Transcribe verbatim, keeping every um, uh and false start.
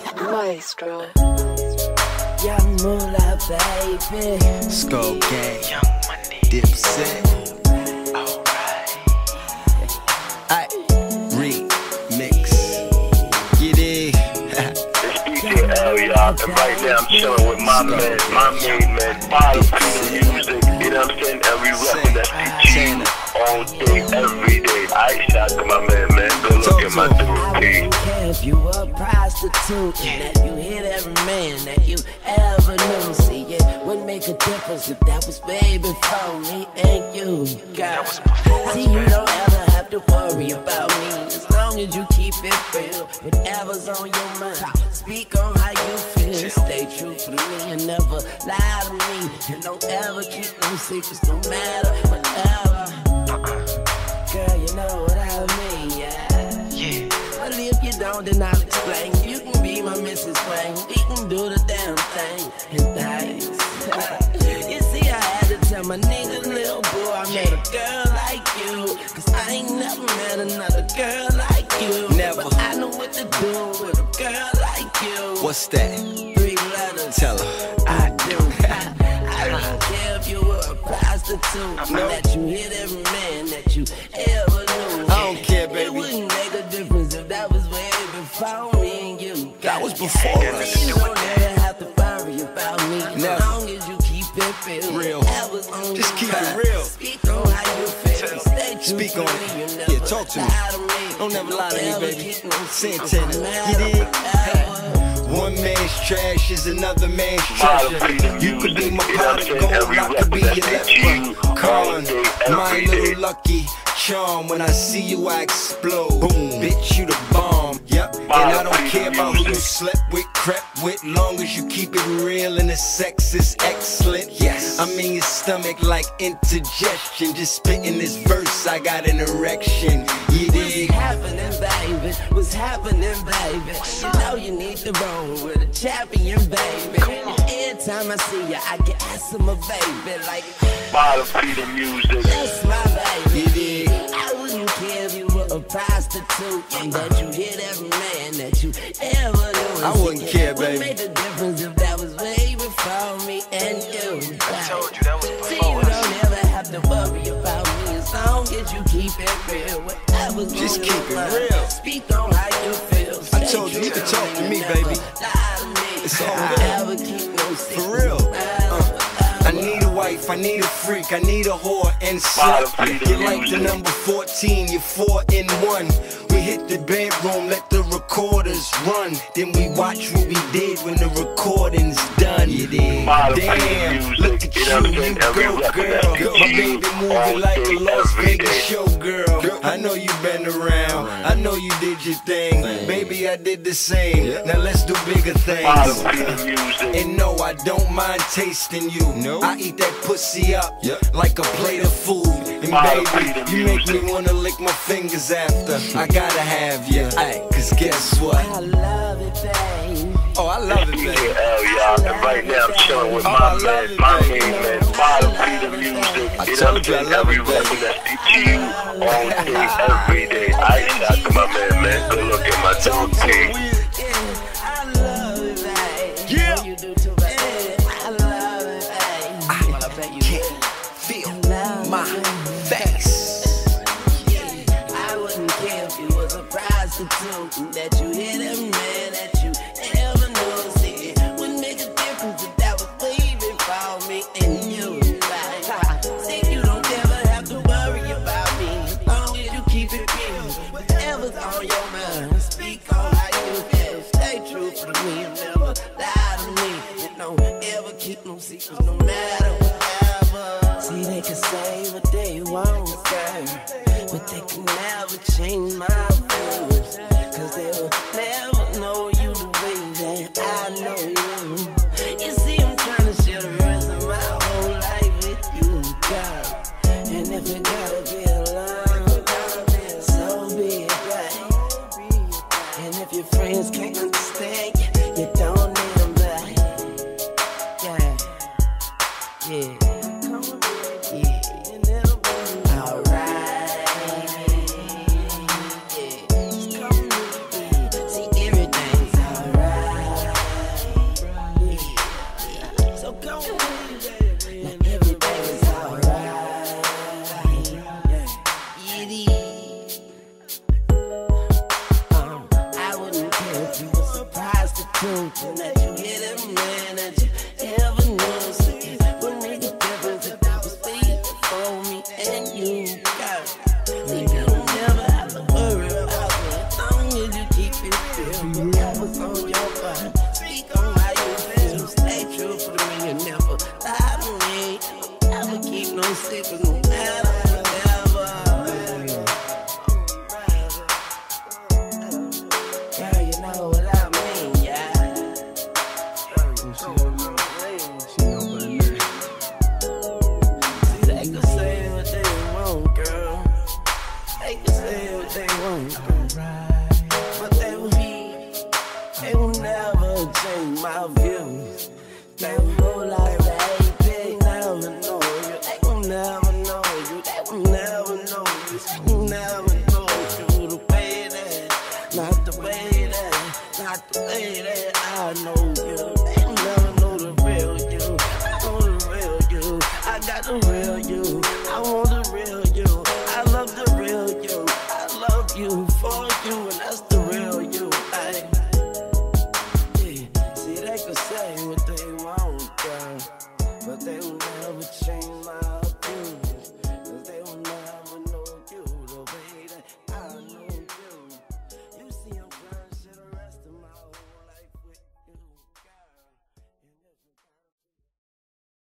Maestro. Young Moolah, baby. Skull Gang, Young Money, Dipset. Alright. I remix. Get it. It's D J L, y'all, and right now I'm chilling with my man, my main man, Bottom Feeder Music. You know what I'm saying? And we reppin' that P G all day, every day. I shout to my man, man. Go look at my dude. I wouldn't care if you were a prostitute, and that you hit every man that you ever knew. See, it wouldn't make a difference if that was way before me and you, girl. See, you don't ever have to worry about me as long as you keep it real. Whatever's on your mind, speak on how you feel. Stay true to me and never lie to me, and don't ever keep no secrets, no matter whatever. Girl, you know what I mean, yeah. Yeah. But if you don't, then I'll explain. You can be my Missus Wayne. We can do the damn thing and things. You see, I had to tell my nigga, little boy, I met a girl like you. Cause I ain't never met another girl like you. Never. But I know what to do with a girl like you. What's that? Three letters. Tell her. I do. I don't care if you were a prostitute, No. that you hit every man that you ever knew. I don't care, baby. It wouldn't make a difference if that was way before me and you. That was before us. You don't ever have to worry about me as Never. long as you keep it real. Real. That was on Just your keep it mind. real. Speak on how you feel. Stay true Speak to on me. it. You Yeah, never talk to me. lie to me. Don't never lie to me, Don't baby. ever keep no secrets, Santana. no You matter dig? whatever. One man's trash is another man's Bottom treasure. Feeder You could be my Music. pot of You know what I'm saying? gold, Every I could be record your that's P G leper. Con, all day, my every day. little lucky charm. When I see you, I explode. Boom, bitch, you the bomb. Yep, and I don't care about who you slept with, crept with, long as you keep it real and the sex is excellent. Yes, I'm in your stomach like indigestion. Just spitting this verse, I got an erection. You What's dig? happening, baby? What's happening, baby? You know you need to roll with a champion, baby. Every time I see you, I get asthma, baby. Like, Bottom Feeder Music. that's my baby. You dig? I wouldn't care if you were a prostitute, and that you hit every man that you ever knew. I wouldn't care, baby. What made the difference if that was way before me and you? I told you that was See, you before us. don't ever have to worry about me as long as you keep it real. Whatever's Just on keep your it mind, real. speak on how you feel. I Stay told you, you true can talk to me, never baby. lie to me. It's all Don't good. ever keep no secrets, For real. no matter Uh, I what. need a wife, I need a freak, I need a whore and Bottom slut. Feeder You're like the Music. number fourteen, you're four in one. We hit the bedroom, let the recorders run. Then we watch what we did when the recording's done. You did. Bottom Feeder Damn, Music. look at You you, know what I'm you saying? Every go, record girl. that's P G My baby all moving like a day, Las every Vegas day. showgirl. I know you been around, I know you did your thing. Baby, I did the same. Now let's do bigger Bottom things. Feeder Music. And no, I don't mind tasting you. No. I eat that pussy up like a plate of food. And baby, you make me wanna lick my fingers after. I gotta have you. Ay, cause guess what? I love it, babe. Oh, I love it, D J baby. L, y'all, and right now I'm chilling with Oh, I my love man, it, my baby. main man, Bottom Feeder Music. I You know what told I'm you I saying? love Every it, baby. record that's P G all day, every day. I shout to my man, man. Go look at my dude, P. I love it, babe. Yeah. Oh, you do too, babe. I love it, babe. Well, I bet you Can't feel love my it. face. I wouldn't care if you was a prostitute, that you hit every man that you ever knew. See, it wouldn't make a difference if that was way before me and you. Like, see, you don't ever have to worry about me as long as you keep it real. Whatever's on your mind, speak on how you feel. Stay true to me and never lie to me. And don't ever keep no secrets, no matter whatever. See, they can say what they want, girl, but they can never change my views. Cause they'll never know you the way that I know you. You see, I'm trying to share the rest of my whole life with you, girl. And if it gotta be alone, so be it, right? And if your friends can't understand you, you don't need them back. Yeah, yeah. Yeah. Alright. Yeah. See, everything's alright. That you was a prostitute, and that you hit a man that you ever knew. So it would make a difference if I was waiting for me and you, girl. You never have to worry about me as long as you keep it real. Whatever's on your mind, speak on how you feel. Stay true to me and never lie to me. Never keep no secrets, no matter whatever. Girl, you know what I mean, yeah. See, they can say what they want, girl. They can say what they want, but they will be, they will never change my views. They will go like that, they never know you. They will never know you. They will never know you. They will never know you the way that, not the way that, not the way that I know you. They will never know the real you. I know the real you. I got the real you. I want the real you.